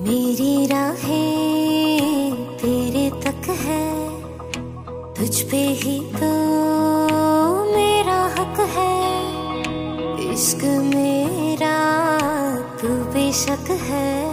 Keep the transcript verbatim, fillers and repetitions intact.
मेरी राहें तेरे तक है, तुझ पे ही तो मेरा हक है। इश्क मेरा तू बेशक है,